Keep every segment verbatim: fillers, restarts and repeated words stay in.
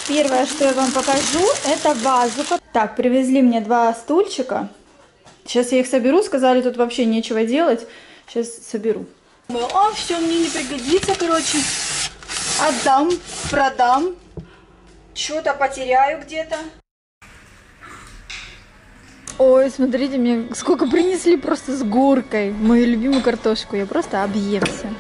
Первое, что я вам покажу, это вазу. Так, привезли мне два стульчика. Сейчас я их соберу, сказали, тут вообще нечего делать. Сейчас соберу. О, все, мне не пригодится, короче. Отдам, продам. Что-то потеряю где-то. Ой, смотрите, мне сколько принесли просто с горкой. Мою любимую картошку. Я просто объемся.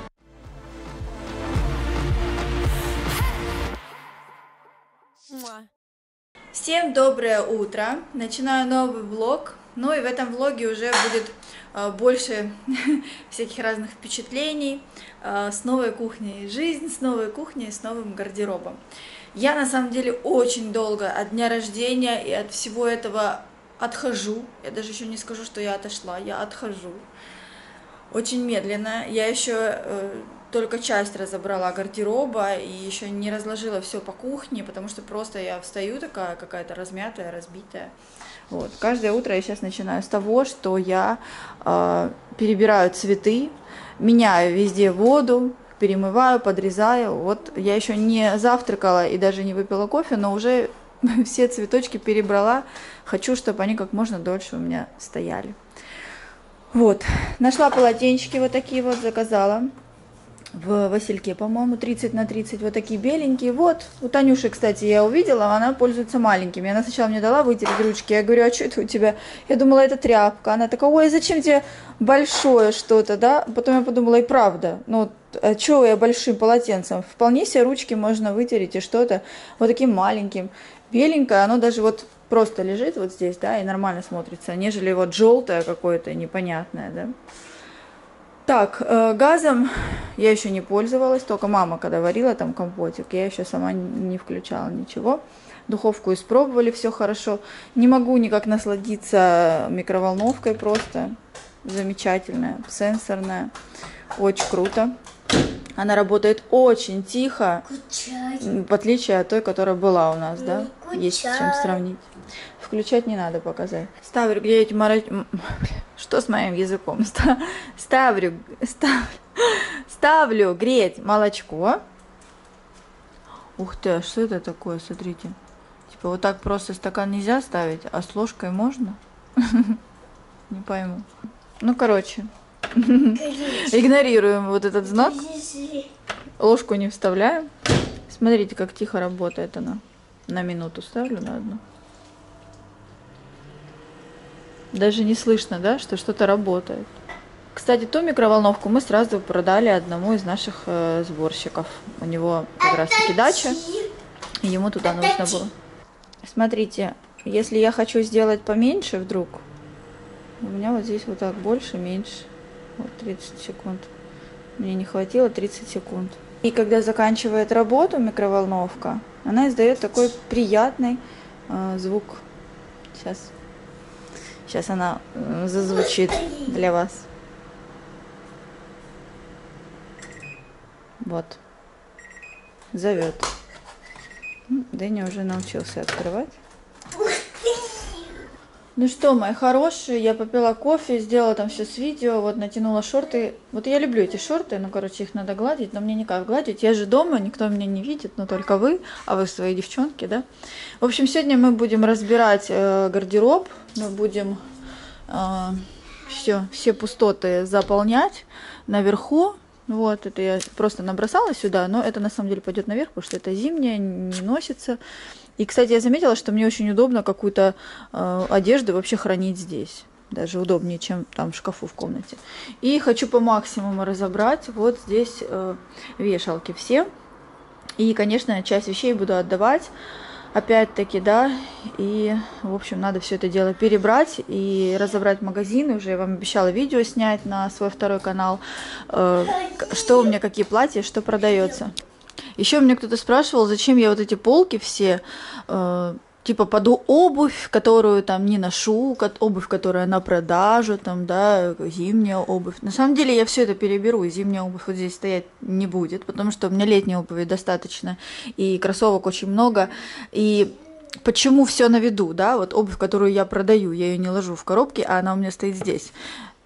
Всем доброе утро. Начинаю новый влог. Ну и в этом влоге уже будет э, больше всяких разных впечатлений э, с новой кухней. Жизнь с новой кухней, с новым гардеробом. Я на самом деле очень долго от дня рождения и от всего этого отхожу. Я даже еще не скажу, что я отошла, я отхожу. Очень медленно. Я еще э, только часть разобрала гардероба и еще не разложила все по кухне, потому что просто я встаю такая какая-то размятая, разбитая. Вот. Каждое утро я сейчас начинаю с того, что я э, перебираю цветы, меняю везде воду, перемываю, подрезаю. Вот я еще не завтракала и даже не выпила кофе, но уже все цветочки перебрала. Хочу, чтобы они как можно дольше у меня стояли. Вот, нашла полотенчики вот такие вот, заказала в Васильке, по-моему, тридцать на тридцать, вот такие беленькие. Вот, у Танюши, кстати, я увидела, она пользуется маленькими. Она сначала мне дала вытереть ручки, я говорю, а что это у тебя? Я думала, это тряпка. Она такая, ой, зачем тебе большое что-то, да? Потом я подумала, и правда, ну, а что я большим полотенцем? Вполне себе ручки можно вытереть и что-то вот таким маленьким. Беленькое, оно даже вот просто лежит вот здесь, да, и нормально смотрится, нежели вот желтое какое-то непонятное, да. Так, э, газом я еще не пользовалась, только мама, когда варила там компотик, я еще сама не включала ничего. Духовку испробовали, все хорошо. Не могу никак насладиться микроволновкой просто. Замечательная, сенсорная, очень круто. Она работает очень тихо, Включай. В отличие от той, которая была у нас, да? Включай. Есть с чем сравнить. Включать не надо показать. Ставлю, где эти мороз... Что с моим языком? Ставлю, ставлю, ставлю греть молочко. Ух ты, а что это такое? Смотрите. Типа вот так просто стакан нельзя ставить, а с ложкой можно? Не пойму. Ну, короче. Игнорируем вот этот знак. Ложку не вставляем. Смотрите, как тихо работает она. На минуту ставлю, на одну. Даже не слышно, да, что что-то работает. Кстати, ту микроволновку мы сразу продали одному из наших э, сборщиков. У него как раз таки дача, и ему туда нужно было. Смотрите, если я хочу сделать поменьше вдруг, у меня вот здесь вот так больше, меньше. Вот тридцать секунд. Мне не хватило тридцать секунд. И когда заканчивает работу микроволновка, она издает такой приятный э, звук. Сейчас. Сейчас она э, зазвучит для вас. Вот. Зовет. Дэнни уже научился открывать. Ну что, мои хорошие, я попила кофе, сделала там все с видео, вот натянула шорты. Вот я люблю эти шорты, ну, короче, их надо гладить, но мне никак гладить. Я же дома, никто меня не видит, но только вы, а вы свои девчонки, да. В общем, сегодня мы будем разбирать э, гардероб, мы будем э, все, все пустоты заполнять наверху. Вот, это я просто набросала сюда, но это на самом деле пойдет наверх, потому что это зимнее, не носится. И, кстати, я заметила, что мне очень удобно какую-то э, одежду вообще хранить здесь. Даже удобнее, чем там в шкафу в комнате. И хочу по максимуму разобрать вот здесь э, вешалки все. И, конечно, часть вещей буду отдавать. Опять-таки, да. И, в общем, надо все это дело перебрать и разобрать магазины. Уже я вам обещала видео снять на свой второй канал. Э, что у меня, какие платья, что продается. Еще мне кто-то спрашивал, зачем я вот эти полки все, э, типа под обувь, которую там не ношу, обувь, которая на продажу, там, да, зимняя обувь. На самом деле я все это переберу, и зимняя обувь вот здесь стоять не будет, потому что у меня летней обуви достаточно, и кроссовок очень много. И почему все на виду, да, вот обувь, которую я продаю, я ее не ложу в коробки, а она у меня стоит здесь.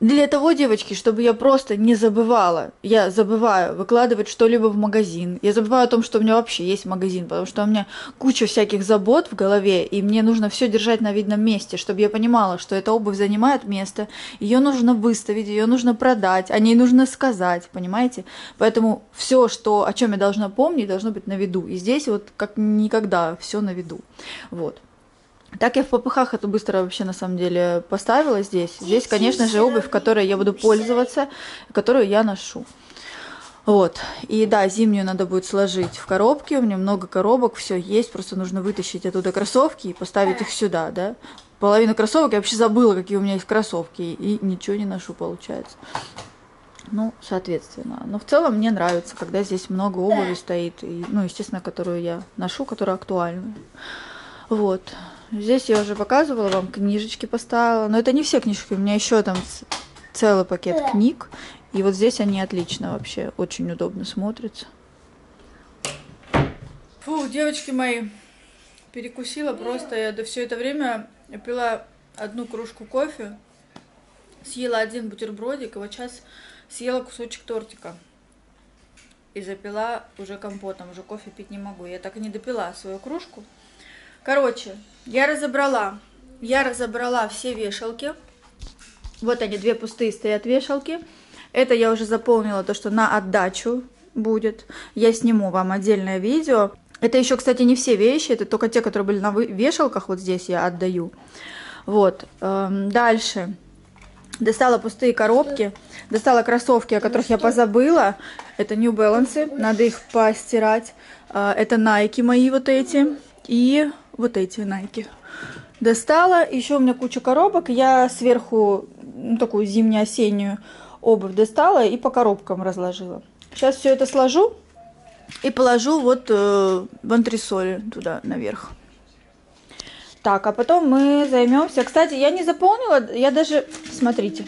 Для того, девочки, чтобы я просто не забывала, я забываю выкладывать что-либо в магазин, я забываю о том, что у меня вообще есть магазин, потому что у меня куча всяких забот в голове, и мне нужно все держать на видном месте, чтобы я понимала, что эта обувь занимает место, ее нужно выставить, ее нужно продать, о ней нужно сказать, понимаете? Поэтому все, что, о чем я должна помнить, должно быть на виду. И здесь вот как никогда все на виду. Вот. Так я в попыхах это быстро вообще на самом деле поставила здесь. Здесь, конечно же, обувь, которой я буду пользоваться, которую я ношу. Вот. И да, зимнюю надо будет сложить в коробке. У меня много коробок, все есть. Просто нужно вытащить оттуда кроссовки и поставить их сюда, да. Половину кроссовок я вообще забыла, какие у меня есть кроссовки. И ничего не ношу, получается. Ну, соответственно. Но в целом мне нравится, когда здесь много обуви стоит. И, ну, естественно, которую я ношу, которая актуальна. Вот. Здесь я уже показывала вам, книжечки поставила. Но это не все книжки, у меня еще там целый пакет книг. И вот здесь они отлично вообще, очень удобно смотрятся. Фу, девочки мои, перекусила просто. Я до все это время я пила одну кружку кофе, съела один бутербродик, и вот сейчас съела кусочек тортика. И запила уже компотом, уже кофе пить не могу. Я так и не допила свою кружку. Короче, я разобрала, я разобрала все вешалки. Вот они, две пустые стоят вешалки. Это я уже заполнила, то, что на отдачу будет. Я сниму вам отдельное видео. Это еще, кстати, не все вещи, это только те, которые были на вешалках, вот здесь я отдаю. Вот, дальше. Достала пустые коробки, достала кроссовки, о которых я позабыла. Это New Balance, надо их постирать. Это Nike мои вот эти и... Вот эти Nike. Достала. Еще у меня куча коробок. Я сверху ну, такую зимне-осеннюю обувь достала и по коробкам разложила. Сейчас все это сложу и положу вот э, в антресоли туда наверх. Так, а потом мы займемся. Кстати, я не заполнила. Я даже... Смотрите.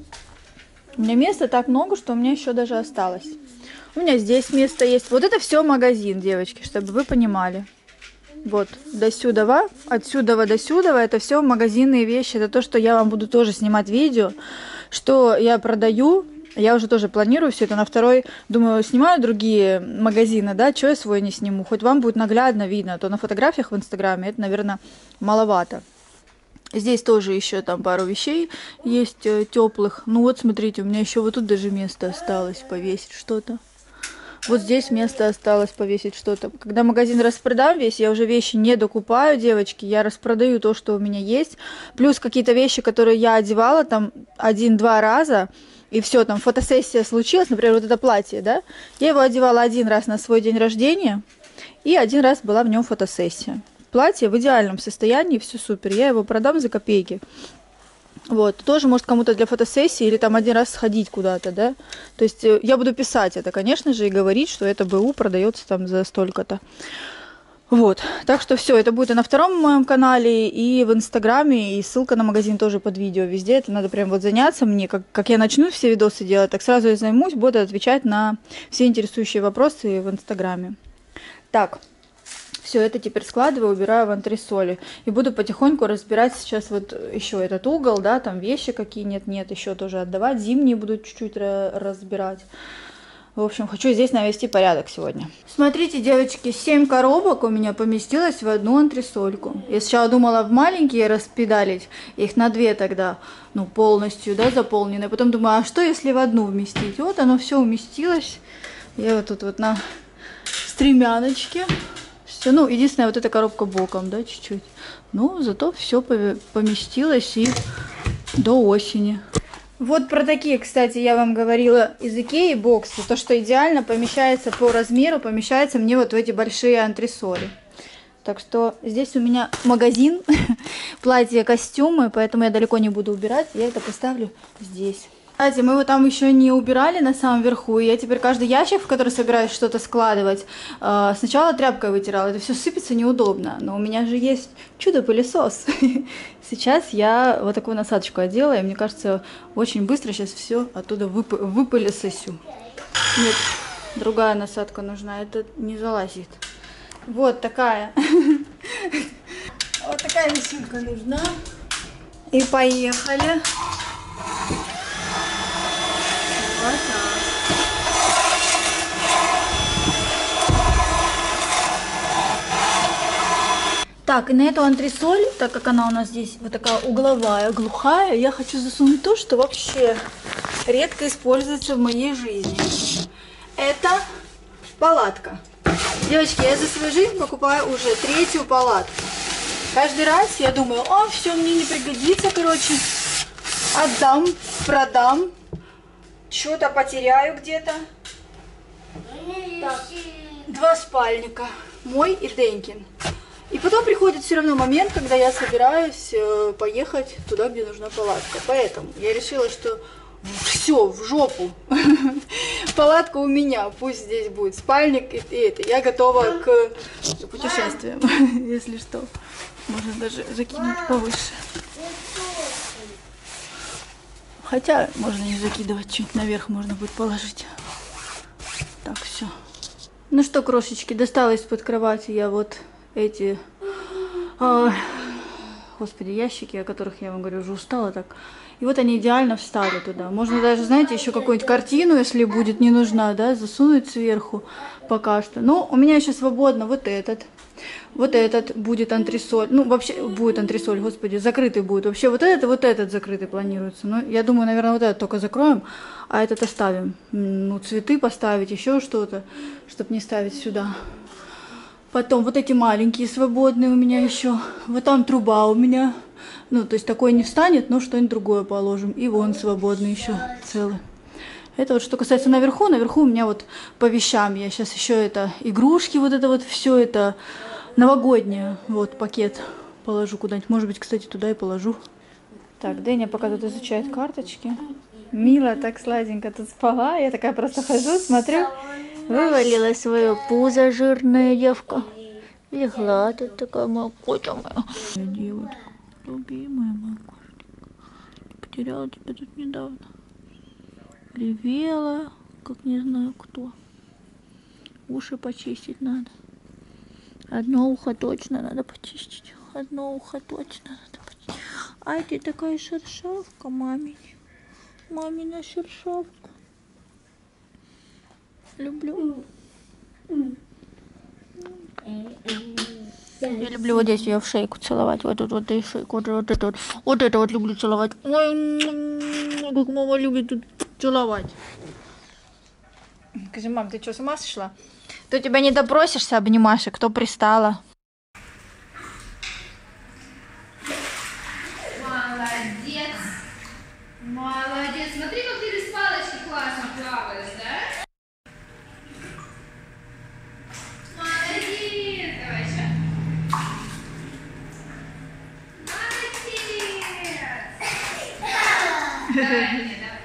У меня места так много, что у меня еще даже осталось. У меня здесь место есть. Вот это все магазин, девочки, чтобы вы понимали. Вот, до сюда, отсюда до сюда, это все магазинные вещи, это то, что я вам буду тоже снимать видео, что я продаю, я уже тоже планирую все это на второй, думаю, снимаю другие магазины, да, что я свой не сниму, хоть вам будет наглядно видно, а то на фотографиях в Инстаграме это, наверное, маловато. Здесь тоже еще там пару вещей есть э, теплых, ну вот смотрите, у меня еще вот тут даже место осталось повесить что-то. Вот здесь место осталось повесить что-то. Когда магазин распродам весь, я уже вещи не докупаю, девочки. Я распродаю то, что у меня есть. Плюс какие-то вещи, которые я одевала там один-два раза. И все, там фотосессия случилась. Например, вот это платье, да. Я его одевала один раз на свой день рождения. И один раз была в нем фотосессия. Платье в идеальном состоянии, все супер. Я его продам за копейки. Вот, тоже может кому-то для фотосессии или там один раз сходить куда-то, да. То есть я буду писать это, конечно же, и говорить, что это БУ продается там за столько-то. Вот, так что все, это будет и на втором моем канале, и в Инстаграме, и ссылка на магазин тоже под видео везде. Это надо прям вот заняться мне, как, как я начну все видосы делать, так сразу я займусь, буду отвечать на все интересующие вопросы в Инстаграме. Так. Все это теперь складываю, убираю в антресоли. И буду потихоньку разбирать сейчас вот еще этот угол, да, там вещи какие нет-нет, еще тоже отдавать. Зимние буду чуть-чуть разбирать. В общем, хочу здесь навести порядок сегодня. Смотрите, девочки, семь коробок у меня поместилось в одну антресольку. Я сначала думала в маленькие распедалить, их на две тогда, ну, полностью, да, заполненные. Потом думаю, а что если в одну вместить? Вот оно все уместилось. Я вот тут вот на стремяночке. Все, ну, единственное, вот эта коробка боком, да, чуть-чуть. Ну, зато все поместилось и до осени. Вот про такие, кстати, я вам говорила из Икеи боксы. То, что идеально помещается по размеру, помещается мне вот в эти большие антресоли. Так что здесь у меня магазин, платья, костюмы, поэтому я далеко не буду убирать. Я это поставлю здесь. Кстати, мы его там еще не убирали на самом верху, и я теперь каждый ящик, в который собираюсь что-то складывать, э, сначала тряпкой вытирала. Это все сыпется неудобно, но у меня же есть чудо-пылесос. Сейчас я вот такую насадочку одела, и мне кажется, очень быстро сейчас все оттуда вып выпылесосю. Нет, другая насадка нужна, это не залазит. Вот такая. Вот такая вещинка нужна. И поехали. Так, и на эту антресоль, так как она у нас здесь вот такая угловая, глухая, я хочу засунуть то, что вообще редко используется в моей жизни. Это палатка. Девочки, я за свою жизнь покупаю уже третью палатку. Каждый раз я думаю, о, все, мне не пригодится, короче, отдам, продам, что-то потеряю где-то. Так, два спальника, мой и Денькин. И потом приходит все равно момент, когда я собираюсь э, поехать туда, где нужна палатка. Поэтому я решила, что все, в жопу. Палатка у меня, пусть здесь будет спальник и, и это. Я готова к путешествиям, если что. Можно даже закинуть повыше. Хотя можно не закидывать, чуть наверх можно будет положить. Так, все. Ну что, крошечки, достала из-под кровати я вот эти, э, господи, ящики, о которых я вам говорю, уже устала так. И вот они идеально встали туда. Можно даже, знаете, еще какую-нибудь картину, если будет не нужна, да, засунуть сверху пока что. Но у меня еще свободно вот этот. Вот этот будет антресоль. Ну, вообще будет антресоль, господи, закрытый будет. Вообще вот этот и вот этот закрытый планируется. Но я думаю, наверное, вот этот только закроем, а этот оставим. Ну, цветы поставить, еще что-то, чтобы не ставить сюда. Потом вот эти маленькие свободные у меня еще. Вот там труба у меня. Ну, то есть такой не встанет, но что-нибудь другое положим. И вон свободный еще целый. Это вот что касается наверху. Наверху у меня вот по вещам. Я сейчас еще это игрушки, вот это вот все это новогоднее. Вот пакет положу куда-нибудь. Может быть, кстати, туда и положу. Так, Дэня пока тут изучает карточки. Мила так сладенько тут спала. Я такая просто хожу, смотрю. Вывалила свое пузо, жирная девка. Легла тут такая моя котя моя. Девочка, любимая моя кошечка. Потеряла тебя тут недавно. Ревела, как не знаю кто. Уши почистить надо. Одно ухо точно надо почистить. Одно ухо точно надо почистить. Ай, ты такая шершавка, мамень. Мамина шершавка. Люблю. Я люблю вот здесь ее в шейку целовать. Вот тут вот и шейку. Вот, вот это вот. Вот это вот люблю целовать. Ой, как мама любит тут целовать. Скажи, мам, ты что, с ума сошла? Ты у тебя не допросишься обнимашек, кто пристала? Молодец. Молодец. Смотри, как ты без палочки классно плаваешь, да? Молодец. Давай еще. Молодец. Давай мне, давай.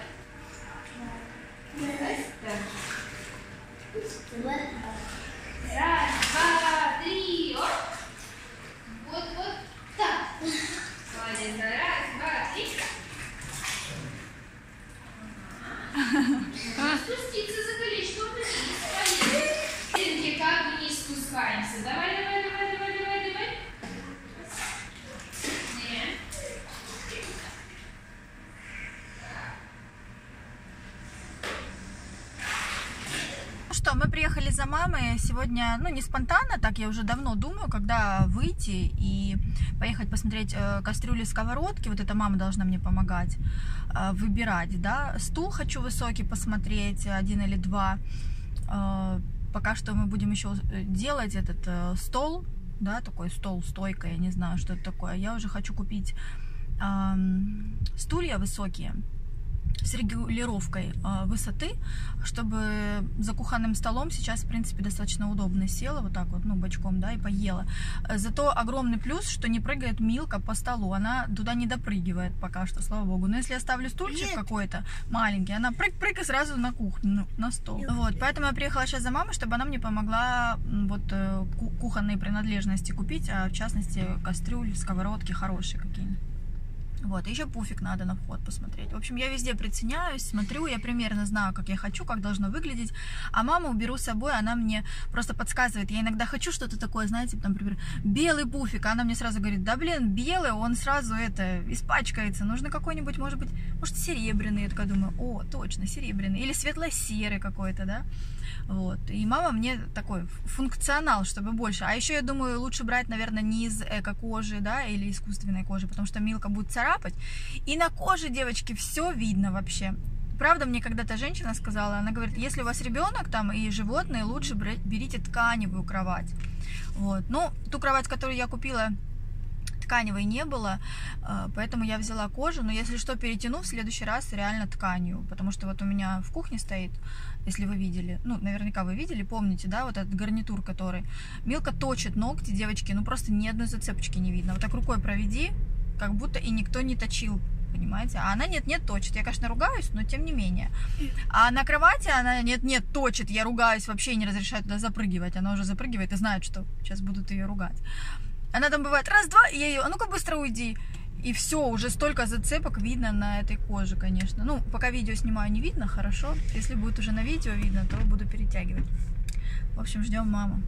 Раз, два, три, оп. Вот, вот так. Молодец, раз, два, три. Спуститься за колечко вниз. Поехали. Как вниз спускаемся. Давай, давай, давай, давай, давай, давай. Нет. Что, мы приехали за мамой сегодня, ну, не спонтанно, так я уже давно думаю, когда выйти и поехать посмотреть э, кастрюли, сковородки, вот эта мама должна мне помогать э, выбирать, да, стул хочу высокий посмотреть, один или два, э, пока что мы будем еще делать этот э, стол, да, такой стол, стойка, я не знаю, что это такое, я уже хочу купить э, стулья высокие, с регулировкой э, высоты, чтобы за кухонным столом сейчас, в принципе, достаточно удобно села, вот так вот, ну, бочком, да, и поела. Зато огромный плюс, что не прыгает Милка по столу, она туда не допрыгивает пока что, слава богу. Но если я ставлю стульчик какой-то маленький, она прыг-прыг и сразу на кухню, ну, на стол. Вот, поэтому я приехала сейчас за мамой, чтобы она мне помогла вот кухонные принадлежности купить, а в частности кастрюли, сковородки хорошие какие-нибудь. Вот, еще пуфик надо на вход посмотреть. В общем, я везде приценяюсь, смотрю, я примерно знаю, как я хочу, как должно выглядеть. А маму беру с собой, она мне просто подсказывает. Я иногда хочу что-то такое, знаете, там, например, белый пуфик. А она мне сразу говорит, да блин, белый, он сразу это, испачкается. Нужно какой-нибудь, может быть, может серебряный. Я такая думаю, о, точно, серебряный. Или светло-серый какой-то, да. Вот. И мама мне такой функционал, чтобы больше. А еще я думаю, лучше брать, наверное, не из эко-кожи, да, или искусственной кожи, потому что Милка будет царапать. И на коже, девочки, все видно вообще. Правда, мне когда-то женщина сказала, она говорит, если у вас ребенок там и животные, лучше берите тканевую кровать. Вот. Ну, ту кровать, которую я купила, тканевой не было, поэтому я взяла кожу, но если что, перетяну в следующий раз реально тканью, потому что вот у меня в кухне стоит, если вы видели, ну, наверняка вы видели, помните, да, вот этот гарнитур, который Милка точит ногти, девочки, ну, просто ни одной зацепочки не видно, вот так рукой проведи, как будто и никто не точил, понимаете, а она нет-нет точит, я, конечно, ругаюсь, но тем не менее, а на кровати она нет-нет точит, я ругаюсь, вообще не разрешаю туда запрыгивать, она уже запрыгивает и знает, что сейчас будут ее ругать. Она там бывает раз-два, и я ее, а ну-ка быстро уйди. И все, уже столько зацепок видно на этой коже, конечно. Ну, пока видео снимаю, не видно, хорошо. Если будет уже на видео видно, то буду перетягивать. В общем, ждем маму.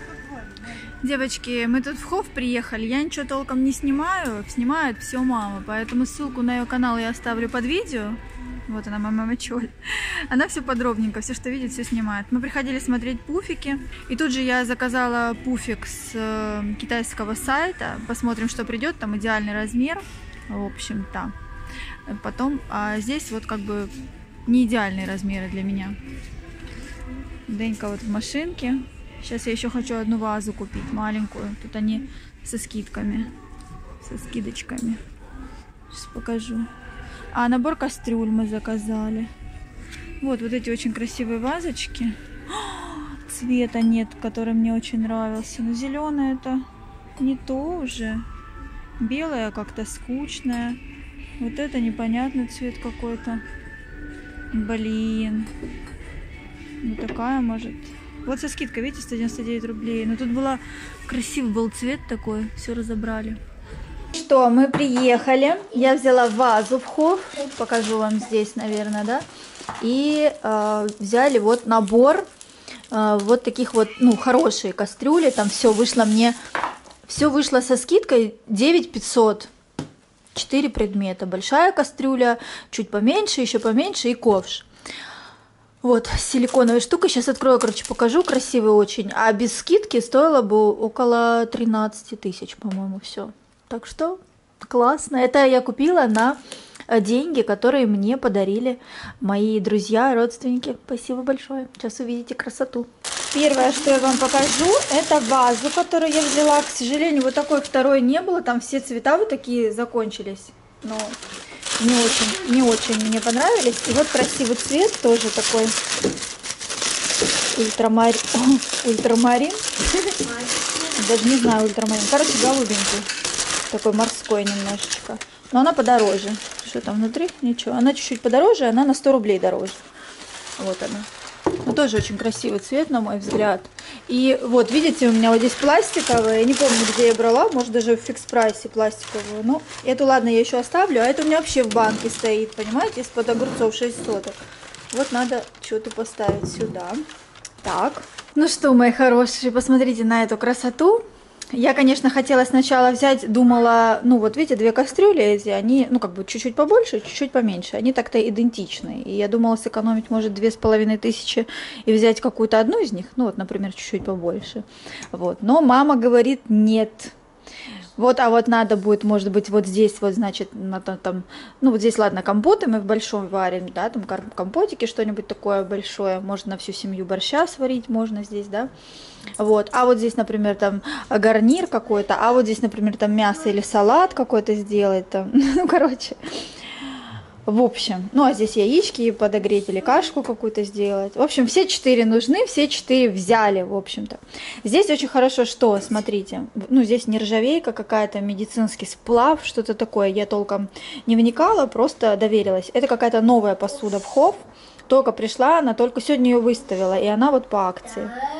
Девочки, мы тут в Хофф приехали. Я ничего толком не снимаю. Снимает все мама. Поэтому ссылку на ее канал я оставлю под видео. Вот она, моя мама Чоль. Она все подробненько, все, что видит, все снимает. Мы приходили смотреть пуфики. И тут же я заказала пуфик с э, китайского сайта. Посмотрим, что придет. Там идеальный размер. В общем-то. Потом, а здесь вот как бы не идеальные размеры для меня. Денька вот в машинке. Сейчас я еще хочу одну вазу купить, маленькую. Тут они со скидками. Со скидочками. Сейчас покажу. А набор кастрюль мы заказали. Вот, вот эти очень красивые вазочки. О, цвета нет, который мне очень нравился. Но зеленое это не то уже. Белое как-то скучное. Вот это непонятный цвет какой-то. Блин. Ну такая может. Вот со скидкой, видите, сто девяносто девять рублей. Но тут была красивый был цвет такой. Все разобрали. Что, мы приехали, я взяла вазу в Хофф, покажу вам здесь, наверное, да, и э, взяли вот набор э, вот таких вот, ну, хорошие кастрюли, там все вышло мне, все вышло со скидкой девять пятьсот, четыре предмета, большая кастрюля, чуть поменьше, еще поменьше и ковш. Вот, силиконовая штука, сейчас открою, короче, покажу, красивый очень, а без скидки стоило бы около тринадцати тысяч, по-моему, все. Так что классно. Это я купила на деньги, которые мне подарили мои друзья, родственники. Спасибо большое. Сейчас увидите красоту. Первое, что я вам покажу, это вазу, которую я взяла. К сожалению, вот такой второй не было. Там все цвета вот такие закончились. Но не очень, не очень мне понравились. И вот красивый цвет тоже такой ультрамарин. Ультрамарин. Даже не знаю, ультрамарин. Короче, голубенький. Такой морской немножечко. Но она подороже. Что там внутри? Ничего. Она чуть-чуть подороже, она на сто рублей дороже. Вот она. Но тоже очень красивый цвет, на мой взгляд. И вот, видите, у меня вот здесь пластиковая. Я не помню, где я брала. Может, даже в фикс-прайсе пластиковую. Ну, эту, ладно, я еще оставлю. А это у меня вообще в банке стоит, понимаете? Из-под огурцов шесть соток. Вот надо что-то поставить сюда. Так. Ну что, мои хорошие, посмотрите на эту красоту. Я, конечно, хотела сначала взять, думала, ну вот видите, две кастрюли эти, они, ну как бы чуть-чуть побольше, чуть-чуть поменьше, они так-то идентичны. И я думала сэкономить, может, две с половиной тысячи и взять какую-то одну из них, ну вот, например, чуть-чуть побольше. Вот, но мама говорит нет. Вот, а вот надо будет, может быть, вот здесь вот, значит, надо там, ну вот здесь, ладно, компоты мы в большом варим, да, там компотики, что-нибудь такое большое, можно на всю семью борща сварить, можно здесь, да, вот, а вот здесь, например, там гарнир какой-то, а вот здесь, например, там мясо или салат какой-то сделать, там, ну, короче, в общем, ну, а здесь яички подогреть или кашку какую-то сделать. В общем, все четыре нужны, все четыре взяли, в общем-то. Здесь очень хорошо, что, смотрите, ну, здесь нержавейка какая-то, медицинский сплав, что-то такое. Я толком не вникала, просто доверилась. Это какая-то новая посуда в Хофф. Только пришла, она только сегодня ее выставила, и она вот по акции.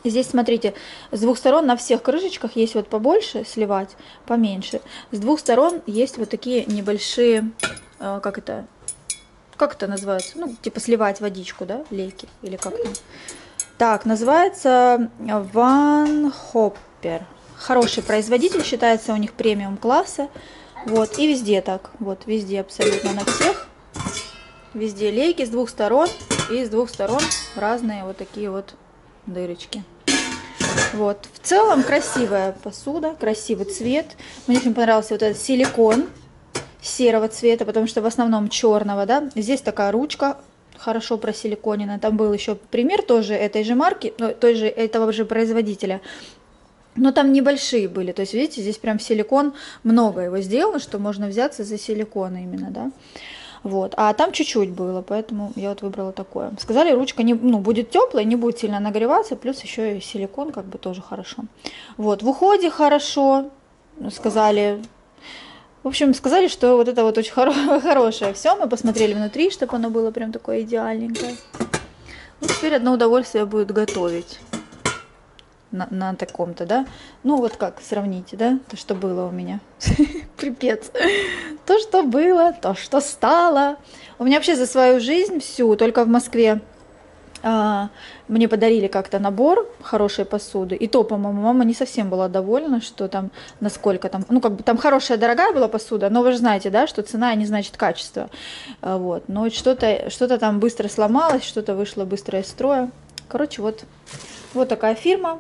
Здесь, смотрите, с двух сторон на всех крышечках есть вот побольше сливать, поменьше. С двух сторон есть вот такие небольшие, э, как это, как это называется? Ну, типа сливать водичку, да, лейки или как-то. Так, называется Van Hopper. Хороший производитель, считается у них премиум класса. Вот, и везде так, вот, везде абсолютно на всех. Везде лейки с двух сторон, и с двух сторон разные вот такие вот дырочки. Вот, в целом красивая посуда, красивый цвет. Мне очень понравился вот этот силикон серого цвета, потому что в основном черного, да. Здесь такая ручка хорошо просиликонена. Там был еще пример тоже этой же марки, ну, той же, этого же производителя. Но там небольшие были, то есть, видите, здесь прям силикон, много его сделано, что можно взяться за силикон именно, да. Вот, а там чуть-чуть было, поэтому я вот выбрала такое. Сказали, ручка не, ну, будет теплая, не будет сильно нагреваться, плюс еще и силикон, как бы тоже хорошо. Вот, в уходе хорошо, сказали. В общем, сказали, что вот это вот очень хоро- хорошее. Все, мы посмотрели внутри, чтобы оно было прям такое идеальненькое. Ну, теперь одно удовольствие будет готовить. На, на таком-то, да? Ну, вот как, сравните, да? То, что было у меня. Припец. То, что было, то, что стало. У меня вообще за свою жизнь всю, только в Москве а, мне подарили как-то набор хорошей посуды. И то, по-моему, мама не совсем была довольна, что там, насколько там, ну, как бы там хорошая, дорогая была посуда, но вы же знаете, да, что цена не значит качество. А, вот. Но что-то, что-то там быстро сломалось, что-то вышло быстро из строя. Короче, вот, вот такая фирма.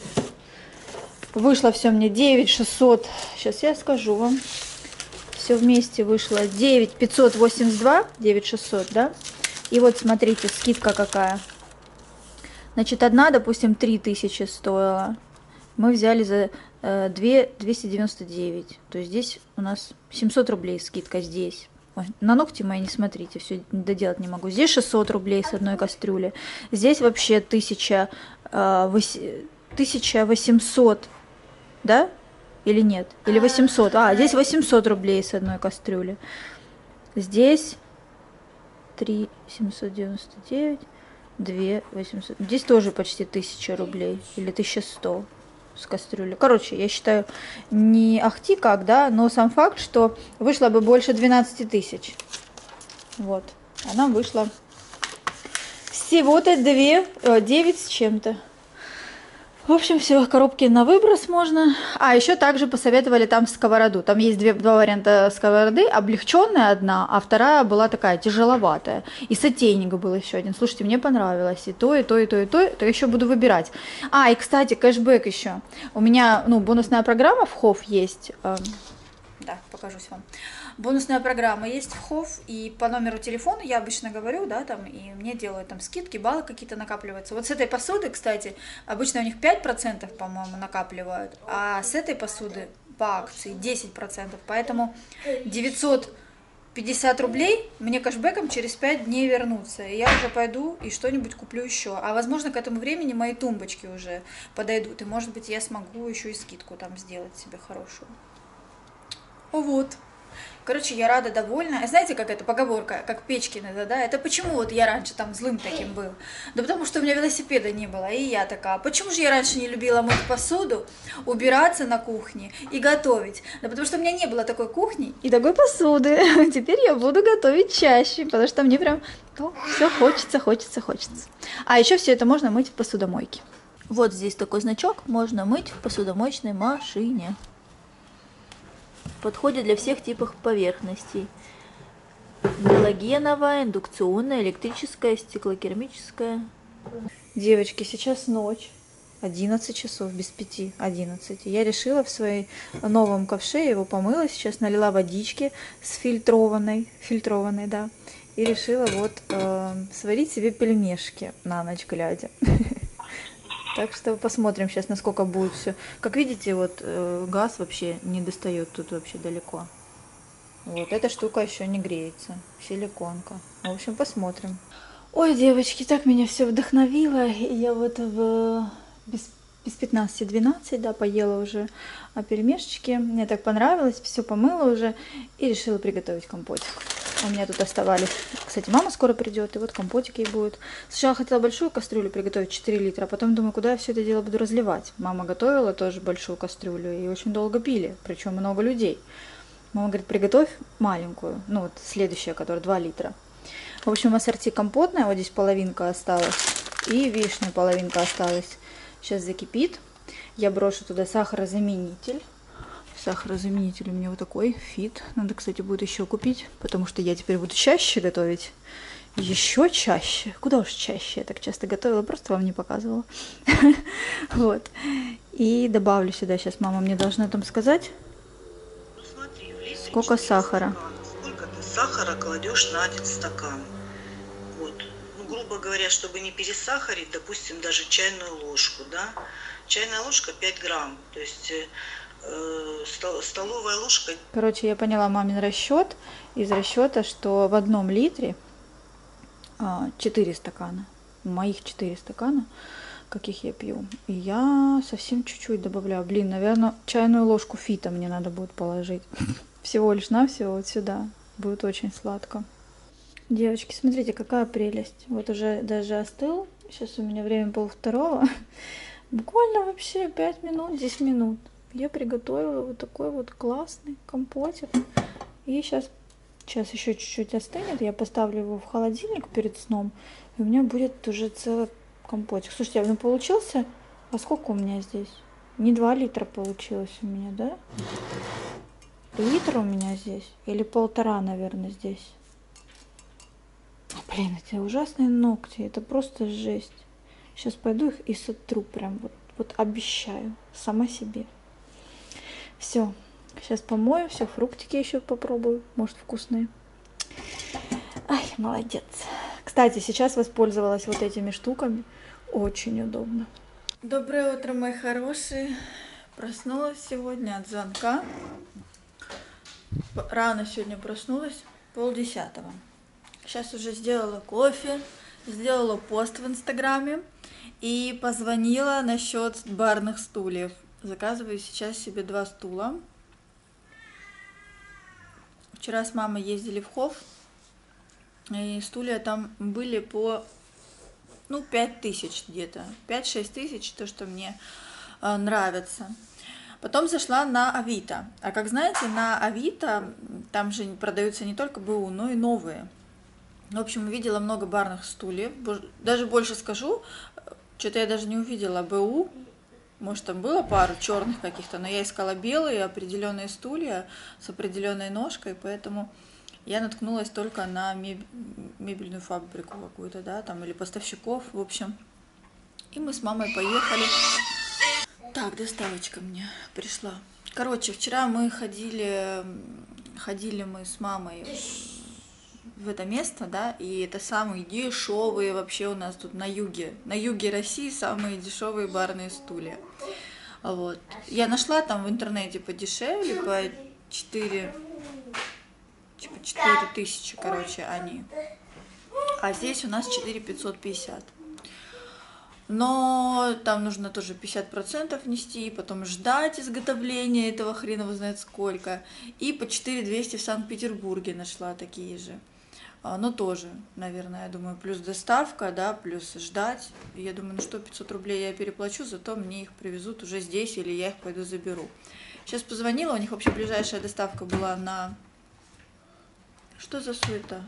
Вышло все мне девять шестьсот. Сейчас я скажу вам. Все вместе вышло девять пятьсот восемьдесят два, девять шестьсот, да? И вот смотрите, скидка какая. Значит, одна, допустим, три тысячи стоила. Мы взяли за э, две двести девяносто девять. То есть здесь у нас семьсот рублей скидка здесь. Ой, на ногти мои не смотрите, все доделать не могу. Здесь шестьсот рублей с одной кастрюли. Здесь вообще тысяча восемьсот. Да? Или нет? Или восемьсот? А, здесь восемьсот рублей с одной кастрюли. Здесь три семьсот девяносто девять, два восемьсот. Здесь тоже почти тысяча рублей. Или тысяча сто с кастрюли. Короче, я считаю, не ахти как, да, но сам факт, что вышло бы больше двенадцати тысяч. Вот. А нам вышло всего-то девять с чем-то. В общем, все, коробки на выброс можно. А еще также посоветовали там сковороду. Там есть две, два варианта сковороды. Облегченная одна, а вторая была такая тяжеловатая. И сотейник был еще один. Слушайте, мне понравилось. И то, и то, и то, и то. То еще буду выбирать. А, и, кстати, кэшбэк еще. У меня, ну, бонусная программа в Хофф есть. Да, покажусь вам. Бонусная программа есть в Хофф, и по номеру телефона я обычно говорю, да, там, и мне делают там скидки, баллы какие-то накапливаются. Вот с этой посуды, кстати, обычно у них пять процентов, по-моему, накапливают, а с этой посуды по акции десять процентов, поэтому девятьсот пятьдесят рублей мне кэшбэком через пять дней вернутся, и я уже пойду и что-нибудь куплю еще. А возможно, к этому времени мои тумбочки уже подойдут, и может быть я смогу еще и скидку там сделать себе хорошую. Вот. Короче, я рада, довольна. Знаете, как это поговорка, как Печкина, да? Это почему вот я раньше там злым таким был? Да потому что у меня велосипеда не было, и я такая, почему же я раньше не любила мыть посуду, убираться на кухне и готовить? Да потому что у меня не было такой кухни и такой посуды. Теперь я буду готовить чаще, потому что мне прям ну, все хочется, хочется, хочется. А еще все это можно мыть в посудомойке. Вот здесь такой значок, можно мыть в посудомоечной машине. Подходит для всех типов поверхностей. Галогеновая, индукционная, электрическая, стеклокерамическая. Девочки, сейчас ночь. одиннадцать часов, без пяти, одиннадцать. Я решила в своей новом ковше, я его помыла, сейчас налила водички с фильтрованной, фильтрованной, да. И решила вот э, сварить себе пельмешки на ночь глядя. Так что посмотрим сейчас, насколько будет все. Как видите, вот э, газ вообще не достает тут вообще далеко. Вот эта штука еще не греется. Силиконка. В общем, посмотрим. Ой, девочки, так меня все вдохновило. И я вот в без, без пятнадцати двенадцать, да, поела уже пельмешечки. Мне так понравилось, все помыла уже и решила приготовить компотик. У меня тут оставались. Кстати, мама скоро придет, и вот компотик ей будет. Сначала хотела большую кастрюлю приготовить, четыре литра, а потом думаю, куда я все это дело буду разливать. Мама готовила тоже большую кастрюлю, и очень долго пили, причем много людей. Мама говорит, приготовь маленькую, ну вот следующая, которая два литра. В общем, ассорти компотная, вот здесь половинка осталась, и вишня половинка осталась. Сейчас закипит, я брошу туда сахарозаменитель. Сахарозаменитель у меня вот такой, фит. Надо, кстати, будет еще купить, потому что я теперь буду чаще готовить. Еще чаще. Куда уж чаще, я так часто готовила, просто вам не показывала. Вот. И добавлю сюда, сейчас мама мне должна там сказать, сколько сахара. Сколько ты сахара кладешь на один стакан. Вот. Ну, грубо говоря, чтобы не пересахарить, допустим, даже чайную ложку, да. Чайная ложка пять грамм, то есть столовая ложка. Короче, я поняла мамин расчет из расчета, что в одном литре четыре стакана, моих четыре стакана, каких я пью. И я совсем чуть-чуть добавляю. Блин, наверное, чайную ложку фита мне надо будет положить. Всего лишь навсего вот сюда. Будет очень сладко. Девочки, смотрите, какая прелесть. Вот уже даже остыл. Сейчас у меня время полвторого. Буквально вообще пять минут, десять минут. Я приготовила вот такой вот классный компотик. И сейчас, сейчас еще чуть-чуть остынет. Я поставлю его в холодильник перед сном. И у меня будет уже целый компотик. Слушайте, ну получился... А сколько у меня здесь? Не два литра получилось у меня, да? Литр у меня здесь. Или полтора, наверное, здесь. Блин, эти ужасные ногти. Это просто жесть. Сейчас пойду их и сотру прям. Вот, вот обещаю. Сама себе. Все, сейчас помою, все, фруктики еще попробую, может вкусные. Ай, молодец. Кстати, сейчас воспользовалась вот этими штуками, очень удобно. Доброе утро, мои хорошие. Проснулась сегодня от звонка. Рано сегодня проснулась, полдесятого. Сейчас уже сделала кофе, сделала пост в Инстаграме и позвонила насчет барных стульев. Заказываю сейчас себе два стула. Вчера с мамой ездили в Хофф, и стулья там были по, ну, пять тысяч где-то, пять-шесть тысяч, то, что мне э, нравится. Потом зашла на Авито. А как знаете, на Авито там же продаются не только БУ, но и новые. В общем, увидела много барных стульев. Даже больше скажу, что-то я даже не увидела БУ. Может, там было пару черных каких-то, но я искала белые определенные стулья с определенной ножкой, поэтому я наткнулась только на мебельную фабрику какую-то, да, там, или поставщиков, в общем. И мы с мамой поехали. Так, доставочка мне пришла. Короче, вчера мы ходили, ходили мы с мамой в это место, да, и это самые дешевые вообще у нас тут на юге, на юге России самые дешевые барные стулья. Вот. Я нашла там в интернете подешевле, по четыре, типа четыре тысячи, короче, они. А здесь у нас четыре пятьсот пятьдесят. Но там нужно тоже пятьдесят процентов внести, потом ждать изготовления этого хрена вы знает сколько. И по четыре двести в Санкт-Петербурге нашла такие же. Но тоже, наверное, я думаю, плюс доставка, да, плюс ждать. Я думаю, ну что, пятьсот рублей я переплачу, зато мне их привезут уже здесь, или я их пойду заберу. Сейчас позвонила, у них вообще ближайшая доставка была на... Что за суета?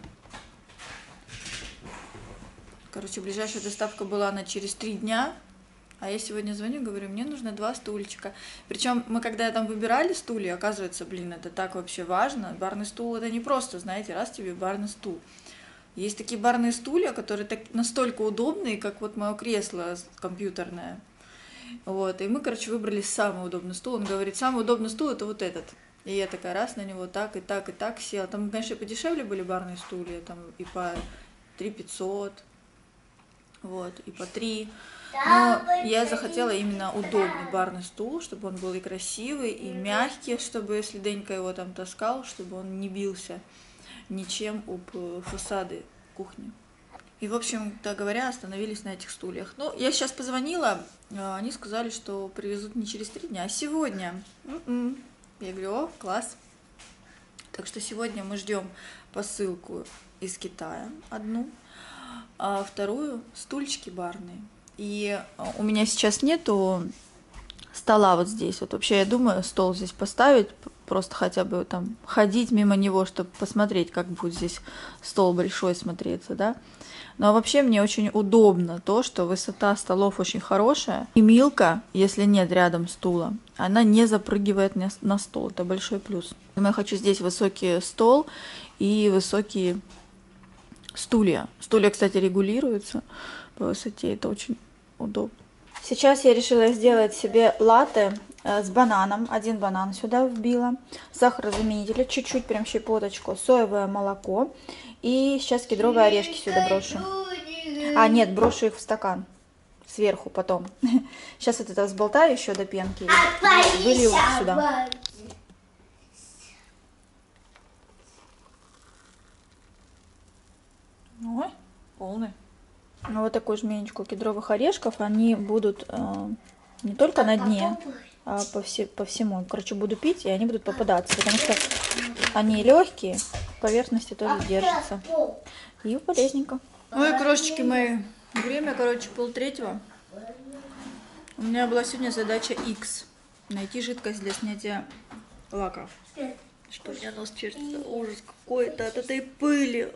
Короче, ближайшая доставка была на через три дня. А я сегодня звоню, говорю, мне нужно два стульчика. Причем мы когда там выбирали стулья, оказывается, блин, это так вообще важно. Барный стул это не просто, знаете, раз тебе барный стул. Есть такие барные стулья, которые так, настолько удобные, как вот мое кресло компьютерное. Вот, и мы, короче, выбрали самый удобный стул. Он говорит, самый удобный стул это вот этот. И я такая раз на него так и так и так села. Там, конечно, подешевле были барные стулья, там и по три пятьсот, вот, и по три. Но я захотела именно удобный барный стул, чтобы он был и красивый, и мягкий, чтобы если Денька его там таскал, чтобы он не бился ничем об фасады кухни. И, в общем-то говоря, остановились на этих стульях. Ну, я сейчас позвонила, они сказали, что привезут не через три дня, а сегодня. Я говорю, о, класс. Так что сегодня мы ждем, посылку из Китая, одну, а вторую стульчики барные. И у меня сейчас нету стола вот здесь. Вот вообще я думаю стол здесь поставить, просто хотя бы там ходить мимо него, чтобы посмотреть, как будет здесь стол большой смотреться, да. Но вообще мне очень удобно то, что высота столов очень хорошая. И Милка, если нет рядом стула, она не запрыгивает на стол. Это большой плюс. Я хочу здесь высокий стол и высокие стулья. Стулья, кстати, регулируются по высоте. Это очень удобно. Сейчас я решила сделать себе латте с бананом. Один банан сюда вбила. Сахарозаменитель, чуть-чуть, прям щепоточку. Соевое молоко. И сейчас кедровые орешки сюда брошу. А, нет, брошу их в стакан. Сверху потом. Сейчас вот это взболтаю еще до пенки. И вылью сюда. Ой, полный. Ну, вот такую жменечку кедровых орешков. Они будут э, не только на дне, а по, все, по всему. Короче, буду пить, и они будут попадаться. Потому что они легкие, поверхности тоже держатся. И полезненько. Ой, крошечки мои. Время, короче, полтретьего. У меня была сегодня задача X. Найти жидкость для снятия лаков. Что у меня нос чертится. Ужас какой-то от этой пыли.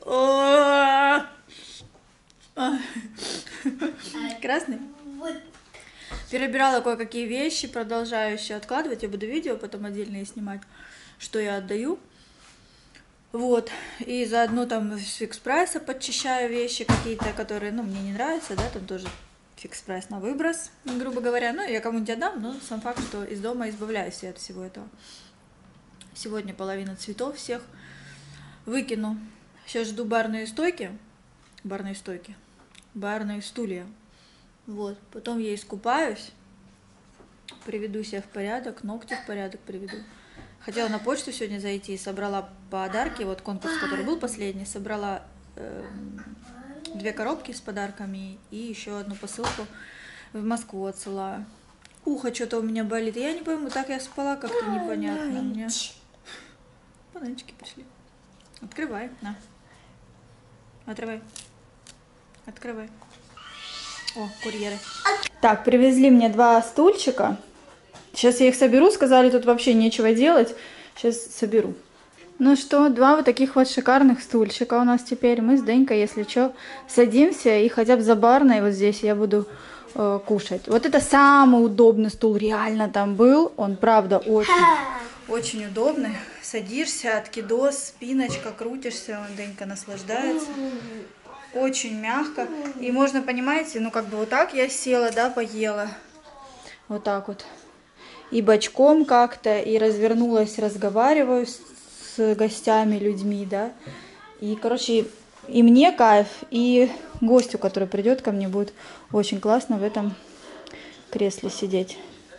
Красный? Перебирала кое-какие вещи, продолжаю еще откладывать. Я буду видео потом отдельные снимать, что я отдаю. Вот. И заодно там с фикс-прайса подчищаю вещи какие-то, которые, ну, мне не нравятся, да, там тоже фикс-прайс на выброс, грубо говоря. Ну, я кому-нибудь отдам, но сам факт, что из дома избавляюсь от всего этого. Сегодня половина цветов всех выкину. Сейчас жду барные стойки. Барные стойки. Барные стулья. Вот. Потом я искупаюсь. Приведу себя в порядок. Ногти в порядок приведу. Хотела на почту сегодня зайти. Собрала подарки. Вот конкурс, который был последний. Собрала э, две коробки с подарками. И еще одну посылку в Москву отсылаю. Ухо что-то у меня болит. Я не пойму, так я спала как-то непонятно. У меня бананчики пришли. Открывай, на. Отрывай. Открывай. О, курьеры. Так, привезли мне два стульчика. Сейчас я их соберу. Сказали, тут вообще нечего делать. Сейчас соберу. Ну что, два вот таких вот шикарных стульчика у нас теперь. Мы с Денькой, если что, садимся и хотя бы за барной вот здесь я буду э, кушать. Вот это самый удобный стул реально там был. Он, правда, очень, очень удобный. Садишься, откидос, спиночка, крутишься. Он, Денька, наслаждается. Очень мягко. И можно, понимаете, ну как бы вот так я села, да, поела. Вот так вот. И бочком как-то, и развернулась, разговариваю с, с гостями, людьми, да. И, короче, и мне кайф, и гостю, который придет ко мне, будет очень классно в этом кресле сидеть.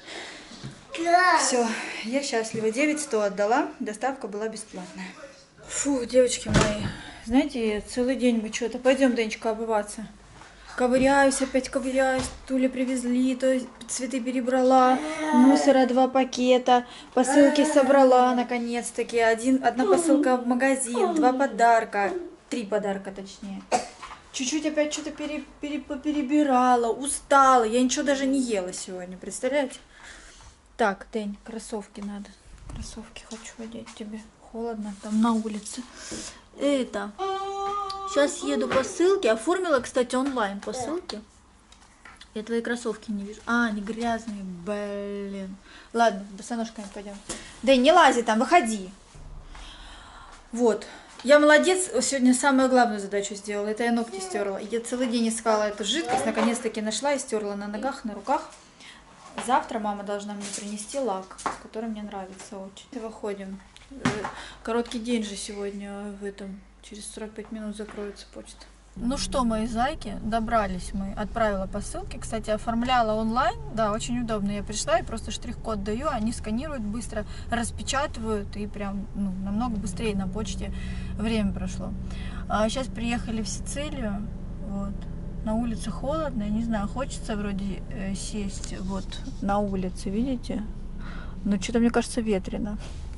Все, я счастлива. девять сто отдала, доставка была бесплатная. Фу, девочки мои, знаете, целый день мы что-то... Пойдем, Денечка, обуваться. Ковыряюсь, опять ковыряюсь. Туля привезли, то цветы перебрала, мусора два пакета, посылки собрала, наконец-таки. Один, одна посылка в магазин, два подарка, три подарка точнее. Чуть-чуть опять что-то пере, пере, перебирала, устала. Я ничего даже не ела сегодня, представляете? Так, День, кроссовки надо. Кроссовки хочу одеть тебе. Холодно там на улице. Это... Сейчас еду по ссылке. Оформила, кстати, онлайн по ссылке. Я твои кроссовки не вижу. А, они грязные, блин. Ладно, босоножками пойдем. Да не лази там, выходи. Вот. Я молодец. Сегодня самую главную задачу сделала. Это я ногти стерла. Я целый день искала эту жидкость. Наконец-таки нашла и стерла на ногах, на руках. Завтра мама должна мне принести лак, который мне нравится очень. Выходим. Короткий день же сегодня в этом. Через сорок пять минут закроется почта. Ну что, мои зайки, добрались мы. Отправила посылки. Кстати, оформляла онлайн. Да, очень удобно. Я пришла и просто штрих-код даю. Они сканируют быстро, распечатывают. И прям ну, намного быстрее на почте время прошло. А сейчас приехали в Сицилию. Вот. На улице холодно. Я не знаю, хочется вроде э, сесть вот на улице, видите? Но что-то, мне кажется, ветрено.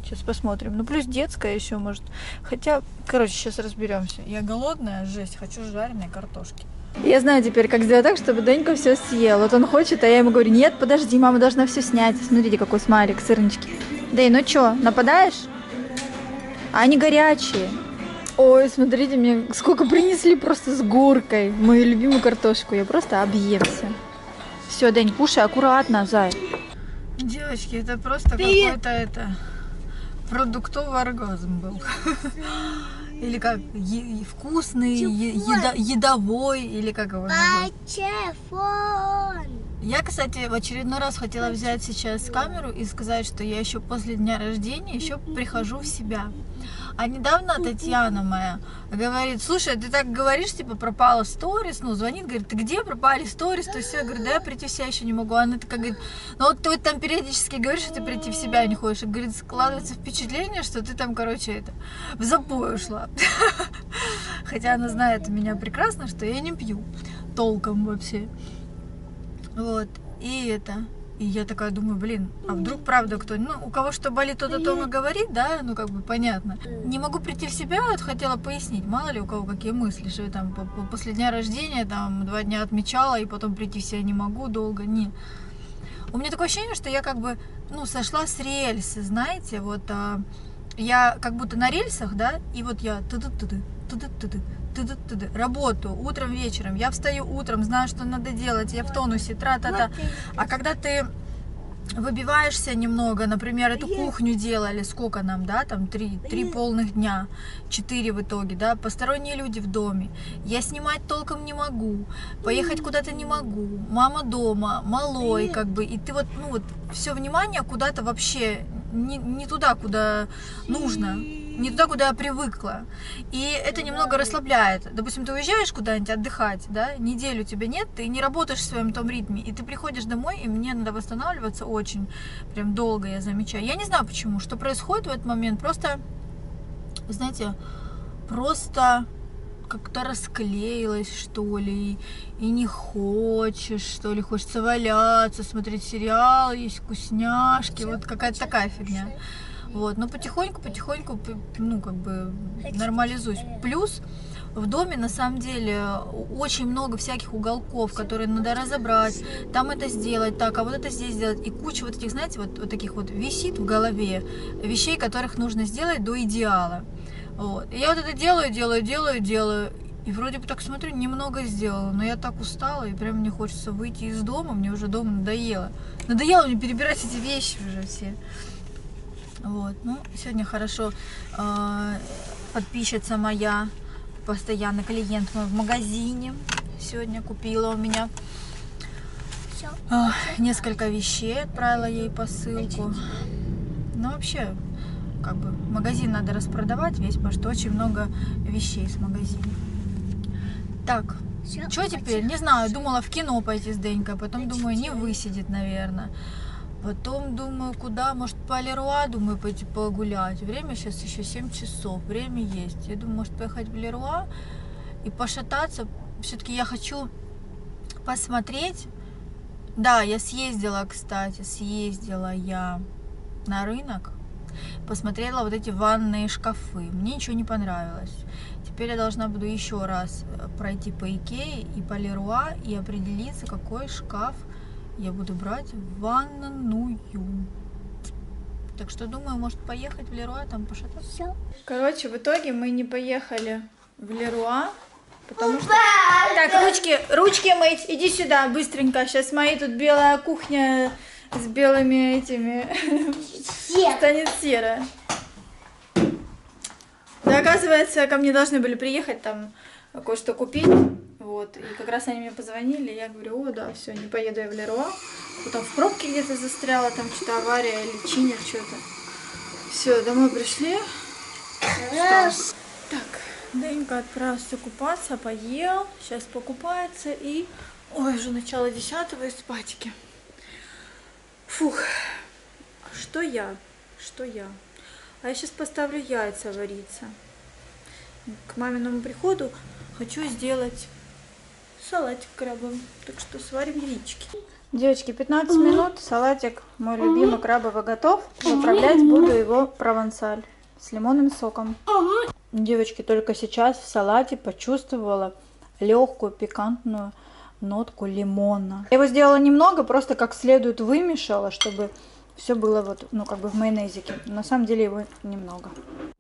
Сейчас посмотрим. Ну, плюс детская еще может. Хотя, короче, сейчас разберемся. Я голодная, жесть, хочу жареной картошки. Я знаю теперь, как сделать так, чтобы Денька все съел. Вот он хочет, а я ему говорю, нет, подожди, мама должна все снять. Смотрите, какой смайлик, сырнички. Дэй, ну что, нападаешь? А они горячие. Ой, смотрите, мне сколько принесли просто с горкой. Мою любимую картошку. Я просто объемся. Все, Дэнь, кушай аккуратно, зай. Девочки, это просто какой-то это продуктовый оргазм был. Или как, е вкусный, е еда едовой, или как его назвать? Я, кстати, в очередной раз хотела взять сейчас камеру и сказать, что я еще после дня рождения еще прихожу в себя. А недавно Татьяна моя говорит, слушай, ты так говоришь, типа, пропала сторис, ну, звонит, говорит, ты где пропали сторис, то все, я говорю, да я прийти в себя еще не могу. Она такая говорит, ну вот ты там периодически говоришь, что ты прийти в себя не хочешь. И, говорит, складывается впечатление, что ты там, короче, это, в запой ушла. Хотя она знает меня прекрасно, что я не пью толком вообще. Вот, и это... И я такая думаю, блин, а вдруг правда кто, ну, у кого что болит, тот о том и говорит, да, ну, как бы понятно. Не могу прийти в себя, вот хотела пояснить, мало ли у кого какие мысли, что я там после дня рождения, там, два дня отмечала, и потом прийти в себя не могу долго, не. У меня такое ощущение, что я как бы, ну, сошла с рельсы, знаете, вот, а, я как будто на рельсах, да, и вот я ту-ду-ту-ду, ту-ду-ту-ду. Работаю утром, вечером. Я встаю утром, знаю, что надо делать, я в тонусе, тра-та-та. А когда ты выбиваешься немного, например, эту кухню делали, сколько нам, да, там три, три полных дня, четыре в итоге, да, посторонние люди в доме. Я снимать толком не могу, поехать куда-то не могу, мама дома, малой, как бы, и ты вот, ну вот, все внимание куда-то вообще не, не туда, куда нужно. Не туда, куда я привыкла. И это немного расслабляет. Допустим, ты уезжаешь куда-нибудь отдыхать, да, неделю тебя нет, ты не работаешь в своем том ритме, и ты приходишь домой, и мне надо восстанавливаться очень, прям долго, я замечаю. Я не знаю почему, что происходит в этот момент, просто, знаете, просто как-то расклеилась, что ли, и не хочешь, что ли, хочется валяться, смотреть сериал, есть вкусняшки, вот какая-то такая фигня. Вот, но потихоньку-потихоньку, ну, как бы нормализуюсь. Плюс в доме, на самом деле, очень много всяких уголков, которые надо разобрать, там это сделать, так, а вот это здесь сделать. И куча вот этих, знаете, вот, вот таких вот висит в голове вещей, которых нужно сделать до идеала. Вот. И я вот это делаю, делаю, делаю, делаю. И вроде бы так смотрю, немного сделала, но я так устала, и прям мне хочется выйти из дома, мне уже дома надоело. Надоело мне перебирать эти вещи уже все. Вот, ну, сегодня хорошо э, подписчица моя, постоянный клиент мой в магазине, сегодня купила у меня э, несколько вещей, отправила ей посылку. Ну, вообще, как бы, магазин надо распродавать весь, потому что очень много вещей с магазина. Так, что теперь? Не знаю, думала в кино пойти с Денькой, потом думаю, не высидит, наверное. Потом думаю, куда, может, по Леруа, думаю, пойти погулять. Время сейчас еще семь часов, время есть. Я думаю, может, поехать в Леруа и пошататься. Все-таки я хочу посмотреть. Да, я съездила, кстати, съездила я на рынок. Посмотрела вот эти ванные шкафы. Мне ничего не понравилось. Теперь я должна буду еще раз пройти по Икее и по Леруа и определиться, какой шкаф я буду брать в ванную. Так что думаю, может поехать в Леруа, там пошататься. Короче, в итоге мы не поехали в Леруа, потому что... Так, ручки, ручки мыть, иди сюда, быстренько. Сейчас мои тут белая кухня с белыми этими... станет серая. Да, оказывается, ко мне должны были приехать там кое-что купить. Вот, и как раз они мне позвонили, и я говорю, о, да, все, не поеду я в Леруа. Потом в пробке где-то застряла, там что-то авария или чинер, что-то. Все, домой пришли. Так, Денька отправился купаться, поел, сейчас покупается и... Ой, уже начало десятого и спатьки. Фух, что я, что я. А я сейчас поставлю яйца вариться. К маминому приходу хочу сделать салатик крабовый, так что сварим яички. Девочки, пятнадцать минут, салатик мой любимый крабовый готов. Заправлять буду его провансаль с лимонным соком. Девочки, только сейчас в салате почувствовала легкую пикантную нотку лимона. Я его сделала немного, просто как следует вымешала, чтобы все было вот, ну, как бы в майонезике. На самом деле его немного.